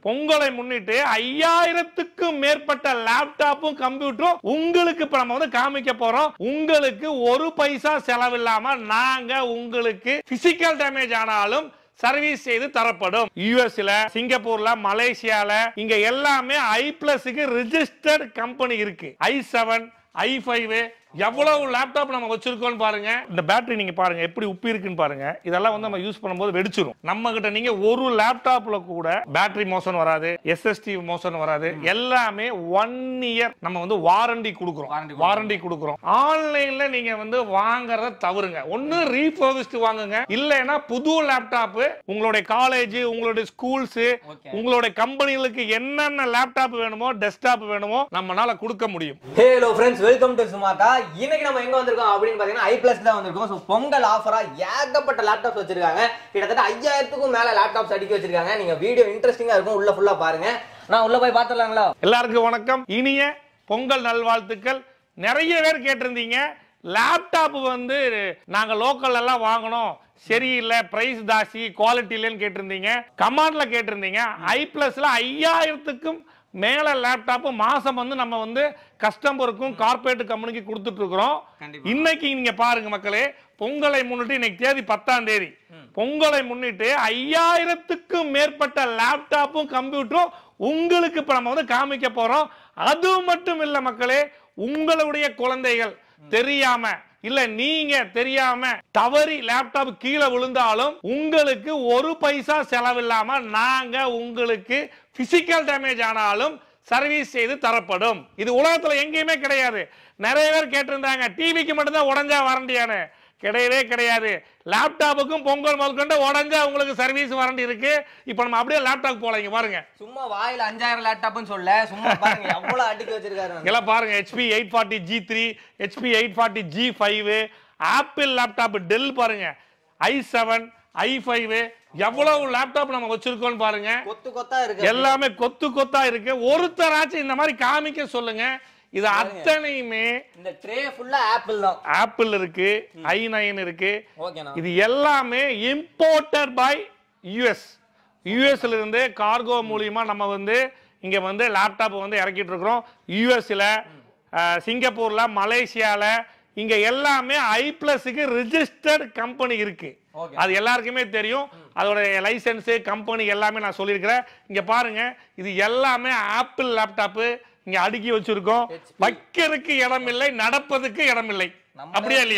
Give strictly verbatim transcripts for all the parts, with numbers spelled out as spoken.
பொங்கலை முன்னிட்டு ஐயாயிரத்துக்கும் மேற்பட்ட லேப்டாப்பும் கம்ப்யூட்டரும் உங்களுக்கு இப்ப நம்ம வந்து காமிக்க போறோம். உங்களுக்கு ஒரு பைசா செலவில்லாம நாங்க உங்களுக்கு பிசிக்கல் டேமேஜ் ஆனாலும் சர்வீஸ் செய்து தரப்படும். யூஎஸ்ல, சிங்கப்பூர்ல, மலேசியால இங்க எல்லாமே ஐ பிளஸ்க்கு ரிஜிஸ்டர்ட் கம்பெனி இருக்கு. ஐ செவன், ஐ ஃபைவ் எவ்வளவு லேப்டாப் நம்ம வச்சிருக்கோம் பாருங்க. இந்த பேட்டரி நீங்க பாருங்க எப்படி உப்பி இருக்குன்னு பாருங்க. இதெல்லாம் வந்து நம்ம யூஸ் பண்ணும்போது வெடிச்சிரும். நம்ம கிட்ட நீங்க ஒரு லேப்டாப்ல கூட பேட்டரி மோஷன் வராது, எஸ்எஸ்டி மோஷன் வராது. எல்லாமே ஒன் இயர் நம்ம வந்து வாரண்டி கொடுக்குறோம். வாரண்டி கொடுக்குறோம். ஆன்லைன்ல நீங்க வந்து வாங்குறத தவறுங்க. ஒன்னு ரீஃபர்பிஷ்டு வாங்குங்க, இல்லைன்னா புது லேப்டாப் உங்களுடைய காலேஜ், உங்களுடைய ஸ்கூல்ஸ், உங்களுடைய கம்பெனிகளுக்கு என்னென்ன லேப்டாப் வேணுமோ, டெஸ்க்டாப் வேணுமோ நம்மனால கொடுக்க முடியும். ஹலோ ஃப்ரெண்ட்ஸ், வெல்கம் டு சுமாதா. இன்னைக்கு நம்ம எங்க வந்திருக்கோம் அப்படின்னு பாத்தீங்கன்னா ஐ பிளஸ் தான் வந்திருக்கோம். சோ பொங்கல் ஆஃபரா ஏகப்பட்ட லேப்டாப்ஸ் வச்சிருக்காங்க. கிட்டத்தட்ட ஐயாயிரத்துக்கும் மேல லேப்டாப்ஸ் அடிக்க வச்சிருக்காங்க. நீங்க வீடியோ இன்ட்ரெஸ்டிங்கா இருக்கும், உள்ள ஃபுல்லா பாருங்க. நான் உள்ள போய் பாத்துடலாங்களா? எல்லாருக்கும் வணக்கம், இனிய பொங்கல் நல்வாழ்த்துக்கள். நிறைய பேர் கேட்டிருந்தீங்க லேப்டாப் வந்து நாங்க லோக்கல் எல்லாம் வாங்கணும், சரியில்லை, பிரைஸ் தாசி, குவாலிட்டி இல்லைன்னு கேட்டிருந்தீங்க. கமாண்ட்ல கேட்டிருந்தீங்க. ஐ பிளஸ்ல ஐயாயிரத்துக்கும் மேல லேப்டாப் மாசம் வந்து நம்ம வந்து கஸ்டமருக்கும் கார்பரேட் கம்பெனிக்கு கொடுத்துட்டு இருக்கிறோம். இன்னைக்கு நீங்க பாருங்க மக்களே, பொங்கலை முன்னிட்டு இன்னைக்கு தேதி பத்தாம் தேதி, பொங்கலை முன்னிட்டு ஐயாயிரத்துக்கும் மேற்பட்ட லேப்டாப்பும் கம்ப்யூட்டரும் உங்களுக்கு இப்ப நம்ம வந்து காமிக்க போறோம். அது மட்டும் இல்ல மக்களே, உங்களுடைய குழந்தைகள் தெரியாம இல்ல நீங்க தெரியாம தவறி லேப்டாப் கீழே விழுந்தாலும் உங்களுக்கு ஒரு பைசா செலவில்லாம நாங்க உங்களுக்கு பிசிக்கல் டேமேஜ் ஆனாலும் சர்வீஸ் செய்து தரப்படும். இது உலகத்துல எங்கேயுமே கிடையாது. நிறைய பேர் கேட்டிருந்தாங்க டிவிக்கு மட்டும்தான் உடஞ்சா வாரண்டியானு. கிடையவே கிடையாது. லேப்டாப்புக்கும் பொங்கல் முதற்கொண்டு உடஞ்சா உங்களுக்கு சர்வீஸ் வாரண்டி இருக்கு. இப்ப நம்ம அப்படியே லேப்டாப் போலங்க பாருங்க. சும்மா வாயில அஞ்சாயிரம் லேப்டாப்னு சொல்ல, சும்மா பாருங்க எவ்வளவு அடிக்க வச்சிருக்காரு. எல்லாம் பாருங்க, HP eight forty G three, HP eight forty G five, Apple laptop, Dell பாருங்க, ஐ செவன், ஐ ஃபைவ் எவ்வளவு லேப்டாப் நம்ம வச்சிருக்கோம் பாருங்க. கொத்து கொத்தா இருக்கு, எல்லாமே கொத்து கொத்தா இருக்கு. ஒருத்தராச்சும் இந்த மாதிரி காமிக்க சொல்லுங்க. இது அத்தனையுமே இந்த ட்ரே ஃபுல்லா ஆப்பிள் தான். ஆப்பிள் இருக்கு, ஐ நைன் இருக்கு. இது எல்லாமே இம்போர்ட்டட் பை யூஎஸ். யூஎஸ்ல இருந்து கார்கோ மூலமா நம்ம வந்து இங்க வந்து லேப்டாப் வந்து இறக்கிட்டு இருக்கிறோம். யூஎஸ்ல, சிங்கப்பூர்ல, மலேசியால இங்க எல்லாமே ஐ பிளஸ்க்கு ரிஜிஸ்டர்ட் கம்பெனி இருக்கு. அது எல்லாருக்குமே தெரியும். அதோட லைசன்ஸ், கம்பெனி எல்லாமே நான் சொல்லியிருக்கிறேன். இங்க பாருங்க, இது எல்லாமே ஆப்பிள் லேப்டாப் இங்க அடுக்கி வச்சிருக்கோம். வைக்கிறதுக்கு இடம் இல்லை, நடப்பதுக்கு இடம் இல்லை. அப்படியே இல்லையா?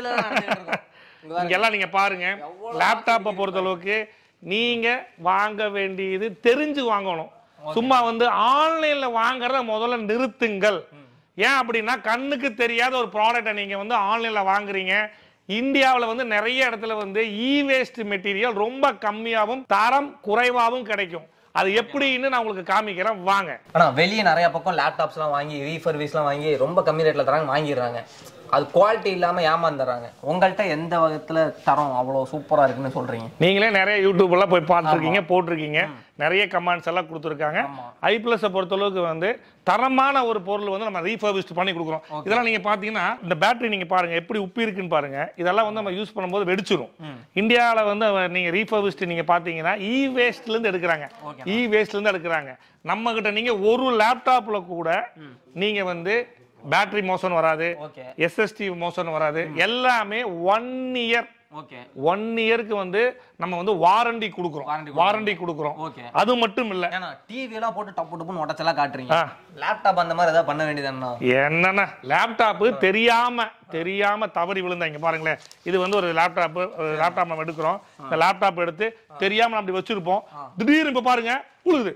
இங்க எல்லாம் நீங்க பாருங்க. லேப்டாப்பை பொறுத்த அளவுக்கு நீங்க வாங்க வேண்டியது தெரிஞ்சு வாங்கணும். சும்மா வந்து ஆன்லைன்ல வாங்குறத முதல்ல நிறுத்துங்கள். ஏன் அப்படின்னா, கண்ணுக்கு தெரியாத ஒரு ப்ராடக்டை நீங்க வந்து ஆன்லைன்ல வாங்குறீங்க. இந்தியாவில் வந்து நிறைய இடத்துல வந்து இ வேஸ்ட் மெட்டீரியல் ரொம்ப கம்மியாகவும் தரம் குறைவாகவும் கிடைக்கும். அது எப்படின்னு நான் உங்களுக்கு காமிக்கிறேன் வாங்க. ஆனா வெளியே நிறைய பக்கம் லேப்டாப்ஸ் எல்லாம் வாங்கி ரீஃபர்பிஷ் எல்லாம் வாங்கி ரொம்ப கம்மி ரேட்ல தராங்க, வாங்கிடுறாங்க. அது குவாலிட்டி இல்லாம ஏமாந்துறாங்க. உங்கள்கிட்ட எந்த வகத்துல தரம் அவ்வளவு சூப்பரா இருக்குன்னு சொல்றீங்க? நீங்களே நிறைய யூடியூப் எல்லாம் போய் பார்த்துருக்கீங்க, போட்டிருக்கீங்க, நிறைய கமெண்ட்ஸ் எல்லாம் கொடுத்துருக்காங்க. ஐ பிளஸ் பொறுத்த அளவுக்கு வந்து தரமான ஒரு பொருள் வந்து நம்ம ரீஃபர்பிஷ்ட் பண்ணி கொடுக்குறோம். இதெல்லாம் நீங்க பாத்தீங்கன்னா இந்த பேட்டரி நீங்க பாருங்க எப்படி உப்பி இருக்குன்னு பாருங்க. இதெல்லாம் வந்து நம்ம யூஸ் பண்ணும்போது வெடிச்சிரும். இந்தியாவில வந்து நீங்க ரீஃபர்பிஷ்ட் நீங்க பாத்தீங்கன்னா இ வேஸ்ட்ல இருந்து எடுக்கிறாங்க. இ வேஸ்ட்ல இருந்து எடுக்கிறாங்க. நம்ம கிட்ட நீங்க ஒரு லேப்டாப்ல கூட நீங்க வந்து பேட்டரி மோஷன் வராது, எஸ்எஸ்டி மோஷன் வராது. எல்லாமே ஒன் இயர் ஒன் இயருக்கு வந்து நம்ம வந்து வாரண்டி கொடுக்குறோம். வாரண்டி கொடுக்குறோம். அது மட்டும் இல்ல, டிவி எல்லாம் போட்டு டப்பு டப்புன்னு உடைச்செல்லாம் காட்டுறீங்க. லேப்டாப் அந்த மாதிரி ஏதாவது பண்ண வேண்டியதுன்னா என்னன்னா, லேப்டாப் தெரியாம தெரியாம தவறி விழுந்தா இங்க பாருங்களேன். இது வந்து ஒரு லேப்டாப் லேப்டாப் நம்ம எடுக்கிறோம். இந்த லேப்டாப் எடுத்து தெரியாம அப்படி வச்சிருப்போம். திடீர்னு இப்ப பாருங்க உழுது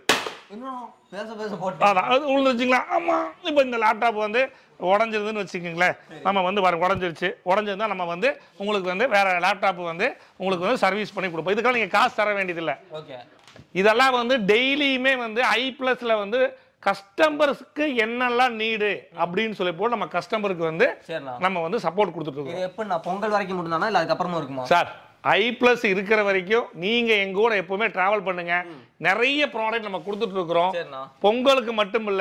உழுந்துருச்சுங்களா? ஆமா. இப்ப இந்த லேப்டாப் வந்து உடஞ்சிருதுன்னு வச்சுக்கோங்களேன். நம்ம வந்து உடஞ்சிருச்சு. உடஞ்சிருந்தா நம்ம வந்து உங்களுக்கு வந்து வேற லேப்டாப் வந்து உங்களுக்கு வந்து சர்வீஸ் பண்ணி கொடுப்போம். இதுக்கெல்லாம் நீங்க காசு தர வேண்டியதில்லை. இதெல்லாம் வந்து டெய்லியுமே வந்து ஐ பிளஸ்ல வந்து கஸ்டமர்ஸ்க்கு என்னெல்லாம் நீடு அப்படின்னு சொல்லி போட்டு நம்ம கஸ்டமருக்கு வந்து நம்ம வந்து சப்போர்ட் கொடுத்துட்டு இருக்கோம். எப்ப பொங்கல் வரைக்கும் மட்டும்தானா இல்ல அதுக்கப்புறமா இருக்குமா சார்? ஐ பிளஸ் இருக்கிற வரைக்கும் நீங்க எங்க கூட எப்பவுமே டிராவல் பண்ணுங்க. நிறைய ப்ராடக்ட் நம்ம கொடுத்துட்டு இருக்கிறோம். பொங்கலுக்கு மட்டும் இல்ல,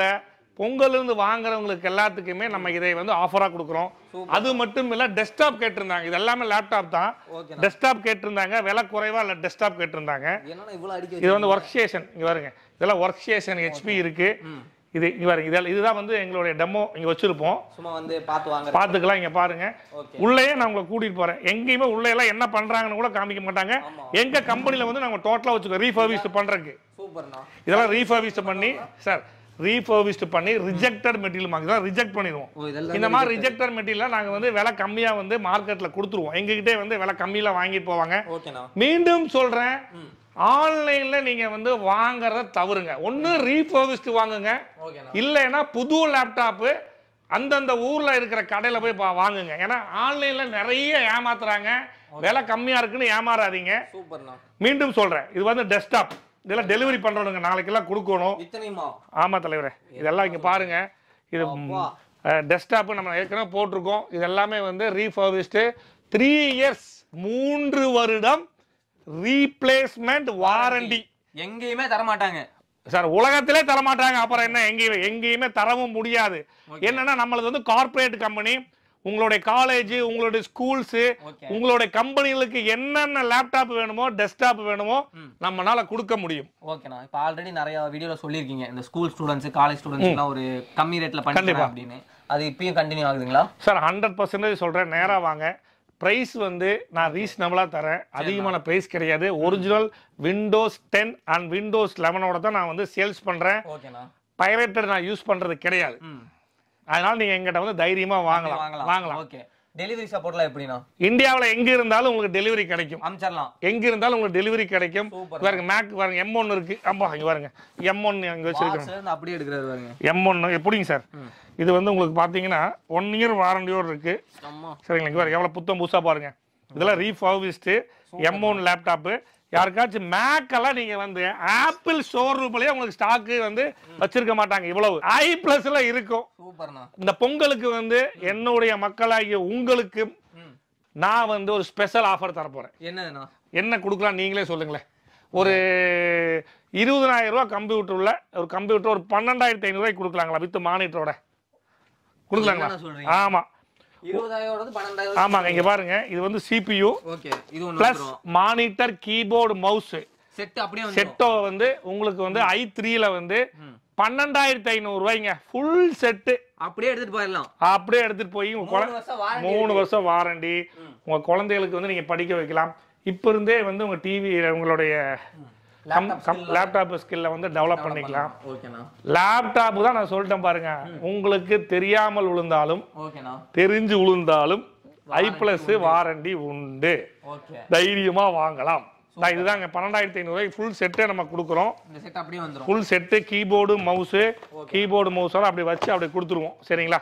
பொங்கல் இருந்து வாங்குறவங்களுக்கு எல்லாத்துக்குமே நம்ம இதை வந்து ஆஃபரா கொடுக்குறோம். அது மட்டும் இல்ல டெஸ்க்டாப் கேட்டிருந்தாங்க. இது எல்லாமே லேப்டாப் தான். டெஸ்க்டாப் கேட்டிருந்தாங்க, விலை குறைவா இல்ல டெஸ்க்டாப் கேட்டிருந்தாங்க. இது வந்து ஒர்க் ஸ்டேஷன். இங்க பாருங்க, இதெல்லாம் ஒர்க் ஸ்டேஷன் ஹெச்பி இருக்கு. இது இங்க பாருங்க, இதெல்லாம் இதுதான் வந்து எங்களுடைய டெமோ இங்க வச்சிருப்போம். சும்மா வந்து பார்த்து வாங்க பாத்துக்கலாம். இங்க பாருங்க, உள்ளேயே நான் உங்களை கூட்டிட்டு போறேன். எங்கேயுமே உள்ள எல்லாம் என்ன பண்றாங்கன்னு கூட காமிக்க மாட்டாங்க. எங்க கம்பெனில வந்து நாங்க டோட்டலா வச்சுக்கோ ரீஃபர்பிஷ்ட் பண்றதுக்கு. சூப்பர்ண்ணா. இதெல்லாம் ரீஃபர்பிஷ்ட் பண்ணி சார் ரீஃபர்பிஷ்ட் பண்ணி ரிஜெக்டட் மெட்டீரியல் இதெல்லாம் ரிஜெக்ட் பண்ணிடுவோம். இந்த மாதிரி ரிஜெக்டட் மெட்டீரியல் நாங்க வந்து விலை கம்மியா வந்து மார்க்கெட்ல கொடுத்துருவோம். எங்ககிட்டே வந்து விலை கம்மியில வாங்கிட்டு போவாங்க. மீண்டும் சொல்றேன், ஆன்லைன்ல நீங்க வந்து வாங்குறத தவறுங்க. ஒன்னு ரீஃபர்பிஷ்ட் வாங்குங்க, இல்லைன்னா புது லேப்டாப் அந்தந்த ஊர்ல இருக்கிற கடையில போய் வாங்குங்க. ஏன்னா ஆன்லைன்ல நிறைய ஏமாத்துறாங்க. விலை கம்மியா இருக்குன்னு ஏமாறாதீங்க. மீண்டும் சொல்றேன், இது வந்து டெஸ்க்டாப். இதெல்லாம் டெலிவரி பண்றவங்க நாளைக்கெல்லாம் கொடுக்கணும். ஆமா தலைவரே, இதெல்லாம் இங்க பாருங்க. இது டெஸ்க்டாப் நம்ம ஏற்கனவே போட்டிருக்கோம். இது எல்லாமே வந்து ரீஃபர்பிஷ்டு த்ரீ இயர்ஸ் மூன்று வருடம் ரீப்ளேஸ்மெண்ட் வாரண்டி. எங்கேயுமே தர மாட்டாங்க சார், உலகத்திலே தர மாட்டாங்க. அப்புறம் என்ன, எங்கேயுமே எங்கேயுமே தரவும் முடியாது. என்னன்னா நம்மளது வந்து கார்பரேட் கம்பெனி. உங்களுடைய காலேஜ், உங்களுடைய ஸ்கூல்ஸ், உங்களுடைய கம்பெனிகளுக்கு என்னென்ன லேப்டாப் வேணுமோ டெஸ்க்டாப் வேணுமோ நம்மளால கொடுக்க முடியும். ஓகேண்ணா. இப்போ ஆல்ரெடி நிறைய வீடியோல சொல்லியிருக்கீங்க, இந்த ஸ்கூல் ஸ்டூடெண்ட்ஸ், காலேஜ் ஸ்டூடெண்ட்ஸ்லாம் ஒரு கம்மி ரேட்ல பண்ணிக்கலாம் அப்படின்னு. அது இப்பயும் கண்டினியூ ஆகுதுங்களா சார்? ஹண்ட்ரட் பர்சன்டேஜ் சொல்றேன். நேரா வாங்க. பிரைஸ் வந்து நான் ரீசனபிளா தரேன். அதிகமான பிரைஸ் கிடையாது. Original Windows ten and Windows லெவனோட தான் நான் வந்து சேல்ஸ் பண்றேன். பைரேட்டட் நான் யூஸ் பண்றது கிடையாது. அதனால நீங்க எங்கிட்ட வந்து தைரியமா வாங்கலாம் வாங்கலாம் ஓகே. டெலிவரி சப்போர்ட்லாம் எப்படினா? இந்தியாவுல எங்க இருந்தாலும் உங்களுக்கு டெலிவரி கிடைக்கும். அம்சறலாம். எங்க இருந்தாலும் உங்களுக்கு டெலிவரி கிடைக்கும். பாருங்க, மேக் பாருங்க, எம் ஒன் இருக்கு. அம்மா இங்க பாருங்க, எம் ஒன் அங்க வச்சிருக்கேன். அப்படியே எடுக்கறாரு பாருங்க. எம் ஒன் எப்படிங்க சார்? இது வந்து உங்களுக்கு பாத்தீங்கன்னா ஒன் இயர் வாரண்டியோட இருக்கு. சரிங்களா? இங்க பாருங்க எவ்வளவு புத்தம் புதுசா பாருங்க. இதெல்லாம் ரீஃபர்பிஷ்டு எம் ஒன் லேப்டாப். யாருக்காச்சும் மேக் எல்லாம் நீங்க வந்து ஆப்பிள் ஷோரூம்லயே உங்களுக்கு ஸ்டாக் வந்து வச்சிருக்க மாட்டாங்க. இவ்வளவு ஐ பிளஸ்ல இருக்கும். இந்த பொங்கலுக்கு வந்து என்னுடைய மக்களாகிய உங்களுக்கு நான் வந்து ஒரு ஸ்பெஷல் ஆஃபர் தர போறேன். என்னன்னா என்ன கொடுக்கலாம் நீங்களே சொல்லுங்களேன். ஒரு இருபதாயிரம் ரூபாய் கம்ப்யூட்டர் உள்ள ஒரு கம்ப்யூட்டர் ஒரு பன்னெண்டாயிரத்தி ஐநூறு ரூபாய்க்கு கொடுக்கலாங்களா? வித் மானிட்டரோட கொடுக்கலாங்களா? ஆமா, ஆமாங்க. இங்க பாருங்க, இது வந்து CPU plus monitor, keyboard, mouse set. அப்படியே செட்டோ வந்து உங்களுக்கு வந்து ஐ த்ரீல வந்து பன்னெண்டாயிரத்தி ஐநூறு ரூபாய்ங்க ஃபுல் செட்டு. அப்படியே எடுத்துட்டு போயிடலாம். அப்படியே எடுத்துட்டு போய் மூணு வருஷம் வாரண்டி. உங்க குழந்தைகளுக்கு வந்து நீங்க படிக்க வைக்கலாம். இப்ப இருந்தே வந்து உங்க டிவி உங்களுடைய லேப்டாப் ஸ்கில்ல வந்து டெவலப் பண்ணிக்கலாம். லேப்டாப் தான் நான் சொல்லிட்டேன் பாருங்க. உங்களுக்கு தெரியாமல் விழுந்தாலும் தெரிஞ்சு விழுந்தாலும் ஐ பிளஸ் வாரண்டி உண்டு. தைரியமா வாங்கலாம். இதுதாங்க பன்னெண்டாயிரத்தி ஐநூறு ரூபாய் ஃபுல் செட்டே நம்ம கொடுக்குறோம். Full set keyboard mouse keyboard mouse அப்படி வச்சு அப்படி கொடுத்துருவோம். சரிங்களா?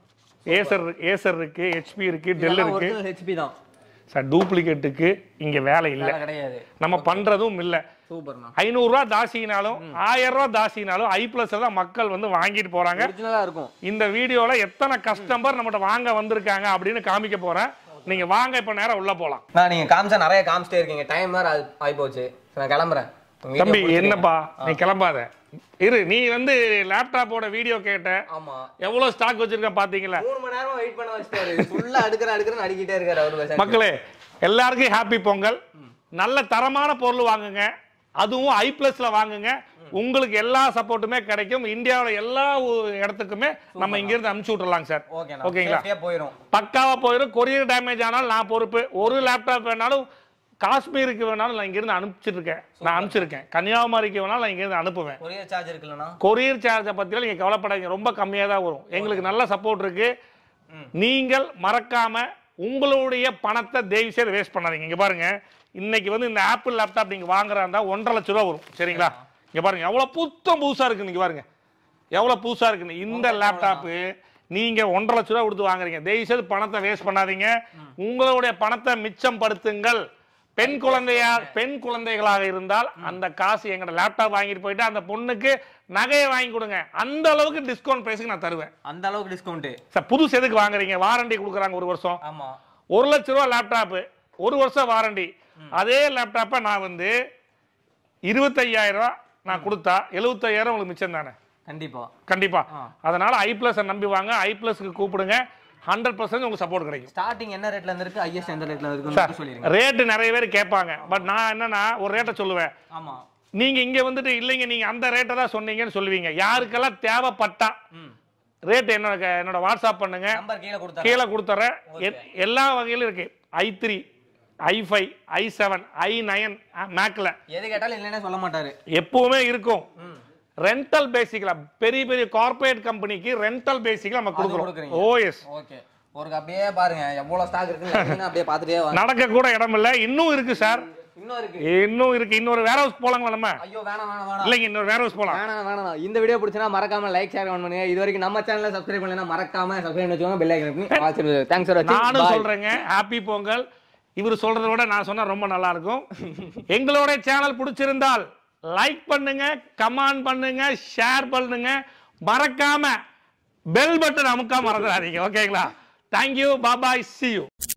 ஏசர் ஏசர் இருக்கு, ஹெச்பி இருக்கு, டெல் இருக்கு. ஹெச்பி தான் சார். டூப்ளிகேட்டுக்கு இங்க வேலை இல்லை, நம்ம பண்றதும் இல்லை. ஐநூறு ரூபாய் தாசினாலும் ஆயிரம் ரூபாய் தாசினாலும் ஐ பிளஸ் தான் மக்கள் வந்து வாங்கிட்டு போறாங்க. இந்த வீடியோல எத்தனை கஸ்டமர் நம்மகிட்ட வாங்க வந்திருக்காங்க அப்படின்னு காமிக்க போறேன். நீங்க வாங்க, இப்ப நேரம் உள்ள போலாம். நான் நீங்க காமிச்சா நிறைய காமிச்சிட்டே இருக்கீங்க. டைம் வேற ஆயி போச்சு. நான் கிளம்புறேன். தம்பி என்னப்பா நீ கிளம்பாத இரு. நீ வந்து லேப்டாப்போட வீடியோ கேட்ட. ஆமா. எவ்வளவு ஸ்டாக் வச்சிருக்க பாத்தீங்களா? மூணு மணி நேரமா வெயிட் பண்ண வச்சிட்டாரு. ஃபுல்லா அடுக்குற அடுக்குறன்னு அடிக்கிட்டே இருக்காரு அவரு. மக்களே எல்லாருக்கும் ஹாப்பி பொங்கல். நல்ல தரமான பொருள் வாங்குங்க. அதுவும் ஐ பிளஸ்ல வாங்குங்க. உங்களுக்கு எல்லா சப்போர்ட்டுமே கிடைக்கும். இந்தியாவோட எல்லா இடத்துக்குமே நம்ம இங்க இருந்து அனுப்பிச்சு விட்டுறலாம் சார். ஓகேங்களா? பக்காவா போயிடும். கொரியர் டேமேஜ் ஆனாலும் நான் பொறுப்பு. ஒரு லேப்டாப் வேணாலும் காஷ்மீருக்கு வேணாலும் நான் இங்க இருந்து அனுப்பிச்சிட்டு இருக்கேன். நான் அனுப்பிச்சிருக்கேன். கன்னியாகுமரிக்கு வேணாலும் நான் இங்க இருந்து அனுப்புவேன். Courier charge இருக்குல்லனா? கொரியர் சார்ஜை பத்திலாம் நீங்க கவலைப்படாதீங்க. ரொம்ப கம்மியா தான் வரும். எங்களுக்கு நல்ல சப்போர்ட் இருக்கு. நீங்கள் மறக்காம உங்களுடைய பணத்தை தயவு செய்து வேஸ்ட் பண்ணாதீங்க. இங்க பாருங்க, இன்னைக்கு வந்து இந்த ஆப்பிள் லேப்டாப் நீங்க வாங்குறா இருந்தா ஒன்றரை லட்சம் ரூபாய் வரும். சரிங்களா? இங்க பாருங்க எவ்வளவு புத்தம் புதுசா இருக்கு. நீங்க பாருங்க எவ்வளவு புதுசா இருக்கு. இந்த லேப்டாப் நீங்க ஒன்றரை லட்சம் ரூபாய் கொடுத்து வாங்குறீங்க. தயவு செய்து பணத்தை வேஸ்ட் பண்ணாதீங்க. உங்களுடைய பணத்தை மிச்சம் படுத்துங்கள். பெண் குழந்தையா பெண் குழந்தைகளாக இருந்தால் அந்த காசு எங்கட லேப்டாப் வாங்கிட்டு போயிட்டு அந்த பொண்ணுக்கு நகையை வாங்கி கொடுங்க. அந்த அளவுக்கு டிஸ்கவுண்ட் பிரைஸ்க்கு நான் தருவேன். அந்த அளவுக்கு டிஸ்கவுண்ட் சார். புதுசு எதுக்கு வாங்குறீங்க? வாரண்டி கொடுக்குறாங்க ஒரு வருஷம். ஆமா. ஒரு லட்சம் ரூபாய் லேப்டாப் ஒரு வருஷம் வாரண்டி. அதே லேப்டாப்பை நான் வந்து இருபத்தையாயிரம் ரூபாய் நான் கொடுத்தா எழுபத்தையாயிரம் உங்களுக்கு மிச்சம் தானே? கண்டிப்பா கண்டிப்பா. அதனால ஐ பிளஸ் நம்பி வாங்க, ஐ பிளஸ்க்கு கூப்பிடுங்க, ஹண்ட்ரட் பர்சன்ட் உங்களுக்கு சப்போர்ட் கிடைக்கும். ஸ்டார்டிங் என்ன ரேட்ல இருந்து இருக்கு, ஹையஸ்ட் எந்த ரேட்ல இருக்குன்னு சொல்லிருங்க. ரேட் நிறைய பேர் கேட்பாங்க, பட் நான் என்னன்னா ஒரு ரேட்டை சொல்லுவேன். ஆமா, நீங்க இங்க வந்துட்டு இல்லைங்க நீங்க அந்த ரேட்டை தான் சொன்னீங்கன்னு சொல்லுவீங்க. யாருக்கெல்லாம் தேவைப்பட்டா ரேட் என்ன என்னோட வாட்ஸ்அப் பண்ணுங்க, கீழே கொடுத்துறேன். எல்லா வகையிலும் இருக்கு. I three, i five, i seven, i nine மேக்ல எது கேட்டாலும் இல்லைன்னா சொல்ல மாட்டாரு, எப்பவுமே இருக்கும். ரெண்டல் பேசிக்ல பெரிய பெரிய கார்ப்பரேட் கம்பெனிக்கு ரெண்டல் பேசிக்ல நம்ம கொடுக்குறோம். OS okay. ஒரு அப்படியே பாருங்க எவ்வளவு ஸ்டாக் இருக்குன்னு அப்படியே பார்த்துட்டே வாங்க. நடக்க கூட இடம் இல்ல, இன்னும் இருக்கு சார், இன்னும் இருக்கு இன்னும் இருக்கு. இன்னொரு வேர் ஹவுஸ் போலாங்களா நம்ம? ஐயோ வேணாம் வேணாம் வேணாம், இல்லங்க இன்னொரு வேர் ஹவுஸ் போலாம். வேணாம் வேணாம். இந்த வீடியோ பிடிச்சனா மறக்காம லைக் ஷேர் பண்ணுங்க. இது வரைக்கும் நம்ம சேனலை சப்ஸ்கிரைப் பண்ணலனா மறக்காம சப்ஸ்கிரைப் பண்ணிக்கோங்க, பெல் ஐகான் பண்ணி வாட்ஸ்அப். தேங்க்ஸ் ஃபார் வாட்சிங். நானும் சொல்றேங்க ஹேப்பி பொங்கல். இவர் சொல்றத விட நான் சொன்னா ரொம்ப நல்லா இருக்கும். எங்களோட சேனல் பிடிச்சிருந்தால் லைக் பண்ணுங்க, கமெண்ட் பண்ணுங்க, ஷேர் பண்ணுங்க, மறக்காம பெல் பட்டன் அமுக்காம மறந்துடாதீங்க. ஓகேங்களா? Thank you, bye bye, see you.